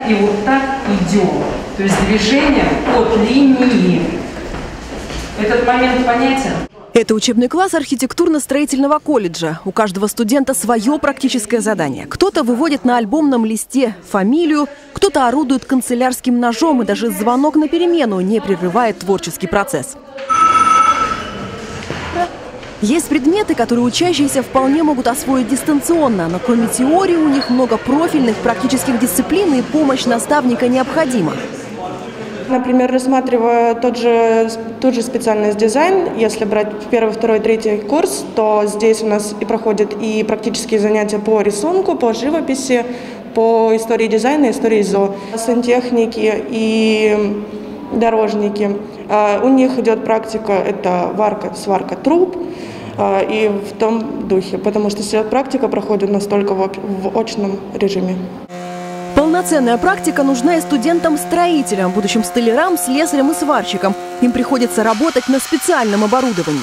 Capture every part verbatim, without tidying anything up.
И вот так идем. То есть движение от линии. Этот момент понятен? Это учебный класс архитектурно-строительного колледжа. У каждого студента свое практическое задание. Кто-то выводит на альбомном листе фамилию, кто-то орудует канцелярским ножом, и даже звонок на перемену не прерывает творческий процесс. Есть предметы, которые учащиеся вполне могут освоить дистанционно, но кроме теории у них много профильных практических дисциплин, и помощь наставника необходима. Например, рассматривая тот же, тот же специальность дизайн, если брать первый, второй, третий курс, то здесь у нас и проходят и практические занятия по рисунку, по живописи, по истории дизайна, истории ЗО, сантехники и дорожники. У них идет практика, это варка, сварка труб, и в том духе, потому что сейчас практика проходит настолько в очном режиме. Полноценная практика нужна и студентам-строителям, будущим столярам, слесарям и сварщикам. Им приходится работать на специальном оборудовании.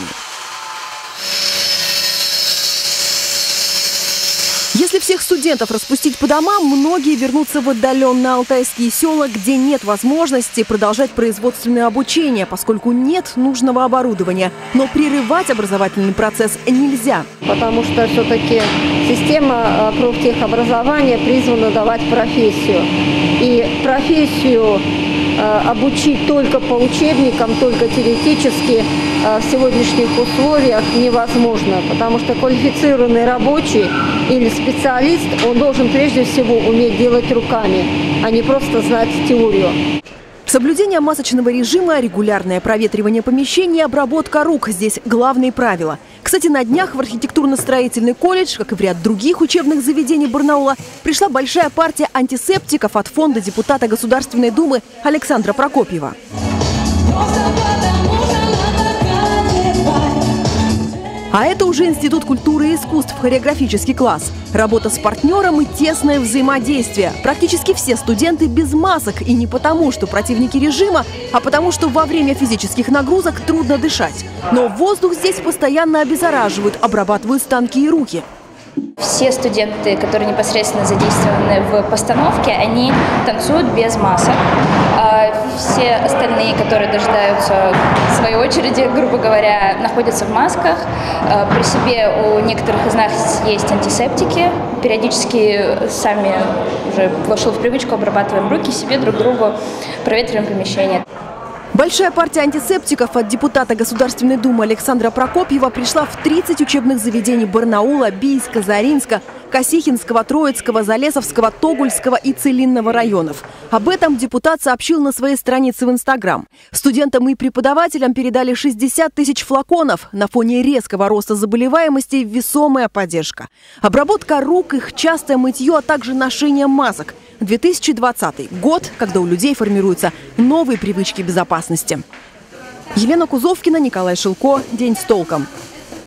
Если всех студентов распустить по домам, многие вернутся в отдаленные алтайские села, где нет возможности продолжать производственное обучение, поскольку нет нужного оборудования. Но прерывать образовательный процесс нельзя. Потому что все-таки система профтехобразования призвана давать профессию. И профессию обучить только по учебникам, только теоретически в сегодняшних условиях невозможно, потому что квалифицированный рабочий или специалист, он должен прежде всего уметь делать руками, а не просто знать теорию. Соблюдение масочного режима, регулярное проветривание помещений, обработка рук – здесь главные правила. Кстати, на днях в архитектурно-строительный колледж, как и в ряд других учебных заведений Барнаула, пришла большая партия антисептиков от фонда депутата Государственной Думы Александра Прокопьева. А это уже Институт культуры и искусств, хореографический класс. Работа с партнером и тесное взаимодействие. Практически все студенты без масок. И не потому, что противники режима, а потому, что во время физических нагрузок трудно дышать. Но воздух здесь постоянно обеззараживают, обрабатывают станки и руки. Все студенты, которые непосредственно задействованы в постановке, они танцуют без масок. Все остальные, которые дожидаются своей очереди, грубо говоря, находятся в масках. При себе у некоторых из нас есть антисептики. Периодически сами уже вошло в привычку, обрабатываем руки себе, друг другу, проветриваем помещение. Большая партия антисептиков от депутата Государственной Думы Александра Прокопьева пришла в тридцать учебных заведений Барнаула, Бийска, Заринска, Косихинского, Троицкого, Залесовского, Тогульского и Целинного районов. Об этом депутат сообщил на своей странице в Инстаграм. Студентам и преподавателям передали шестьдесят тысяч флаконов. На фоне резкого роста заболеваемости весомая поддержка. Обработка рук, их частое мытье, а также ношение масок. две тысячи двадцатый год, когда у людей формируются новые привычки безопасности. Елена Кузовкина, Николай Шилко. День с толком.